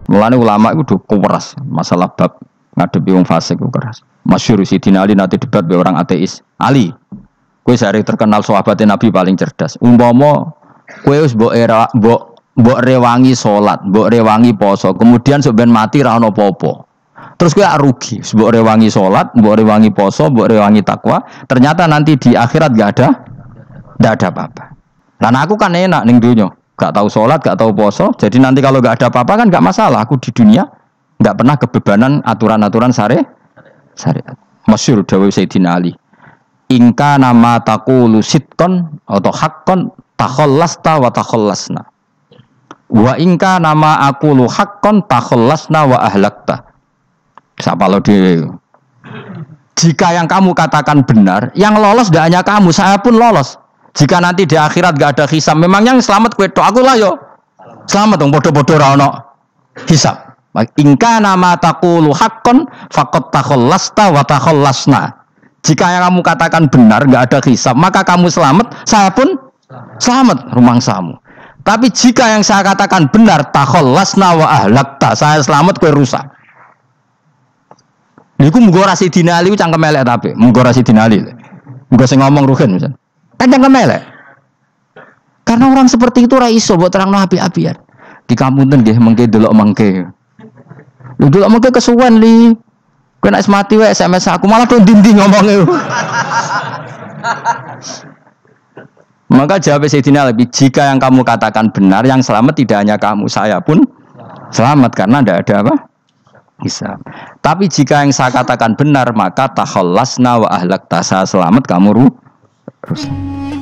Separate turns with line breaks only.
Mulane ulama itu keras masalah bab ngadepi wong fasik itu keras. Masyhur Sidina Ali nanti debat be orang ateis. Ali, kowe sare terkenal sahabatnya Nabi paling cerdas. Umpama kowe wis mbok rewangi salat, mbok rewangi poso, kemudian sampeyan mati ra ono apa-apa. Terus kowe rugi, mbok rewangi salat, mbok rewangi poso, mbok rewangi takwa, ternyata nanti di akhirat enggak ada apa-apa. Lah aku kan enak ning donya, gak tahu salat, gak tahu poso, jadi nanti kalau enggak ada apa-apa kan enggak masalah. Aku di dunia enggak pernah kebebanan aturan-aturan syariat. Masyhur dawuh Sayyidina Ali. Ingka nama taqulu sidqan atau haqqan takhallasta wa takhallasna. Wa ingka nama aqulu haqqan takhallasna wa ahlakta. Siapa lo dia? Jika yang kamu katakan benar, yang lolos tidak hanya kamu, saya pun lolos. Jika nanti di akhirat gak ada hisab, memang yang selamat kue tok aku lah yo. Selamat dong, bodoh-bodoh ra ono hisab. Ingka nama taqulu haqqan faqad takhallasta wa takhallasna. Jika yang kamu katakan benar, gak ada hisab, maka kamu selamat, saya pun selamat rumangsamu. Tapi jika yang saya katakan benar, takhallasna wa ahlakta, saya selamat kue rusak. Niku muga ora Sidina Ali cangkem elek tapi, muga ora Sidina Ali. Muga sing ngomong Ruhin misal. Kan cangkem elek. Karena orang seperti itu ora iso mbok terangno api-apian. Di kampunten nggih mengke delok mengke. Lho delok mengke kesuwen li. Kowe nek mati wae SMS aku malah do ndi ngomonge. Maka jawab Sayyidina Ali, jika yang kamu katakan benar, yang selamat tidak hanya kamu, saya pun selamat karena tidak ada apa? Hisab. Tapi jika yang saya katakan benar, maka takhallasna wa ahlakta, saya selamat, kamu rusak.